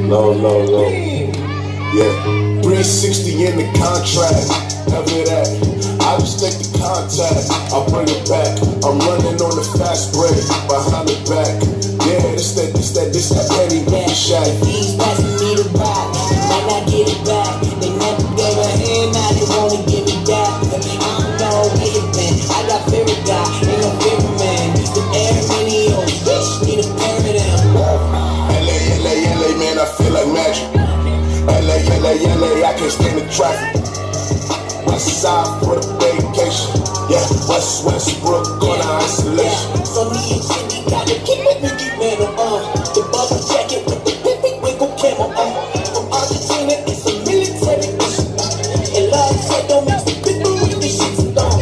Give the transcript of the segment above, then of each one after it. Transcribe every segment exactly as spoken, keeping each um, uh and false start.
Low, low, low. Yeah. three sixty in the contract. Never that. I just take the contact. I'll bring it back. I'm running on the fast break. Behind the back. Yeah, this that, this that, this that petty baby shack. He's passing me the rock. Might not get it back. They never gave a hand. Now they wanna give it back. I don't know where you been. I got fear of God. Ain't no fear of man. The air many old bitch. Need a pair of them. L A, L A, L A, man, I feel like magic. L A, L A, L A, I can't stand the traffic. West side for the vacation. Yeah, West Westbrook on the isolation. Yeah, so me and Jimmy gotta keep it Mickey Mantle on. The bubble jacket with the pimpy wiggle camel on. From Argentina, it's a military mission. And love said don't mix the people with the shit stone.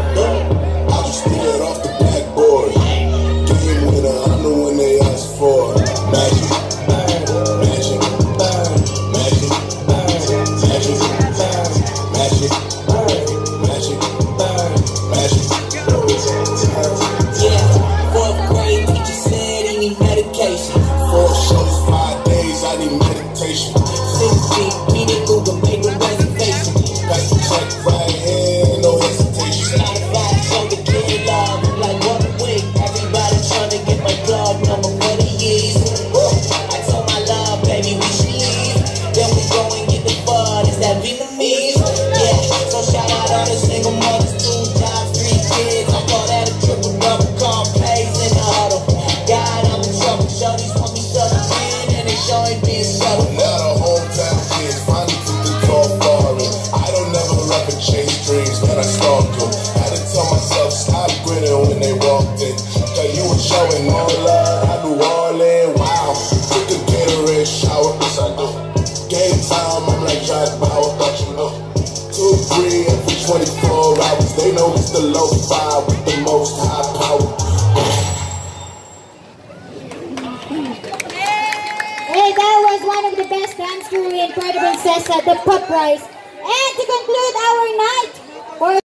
I just spit it off the backboard. Game winner, I know when they ask for it. Magic, magic, magic, magic, magic, magic, magic, magic. Yeah, fourth grade teacher said he need medication. Four shows, five days, I need meditation. Six feet, beat it Google, make a reservation. Got the check right here, no hesitation. Not a vibe, show the kid love. Like one week, everybody trying to get my club number for the years. I told my love, baby, we should leave. Then we go and get the bud, it's that Vietnamese. Yeah, so shout out all the single mothers, two jobs, three kids. I call that a triple double, call plays in the huddle. God, I'm in trouble, shorties want me subtle in, and they sure ain't being subtle. Now the hometown kids finally took the call for it. I don't never ever chase dreams, man, I stalked them. Had to tell myself, stop grinning when they walked in. Cause you were showing all love, I knew all in. Wow, took a Gatorade shower, yes I do. Game time, I'm like Jack Bauer, thought you know. Two, three, every twenty-four hours. They know it's the low five with the most high power. Hey, that was one of the best dance crew in Incredible Sessa, the Poprice. And to conclude our night, for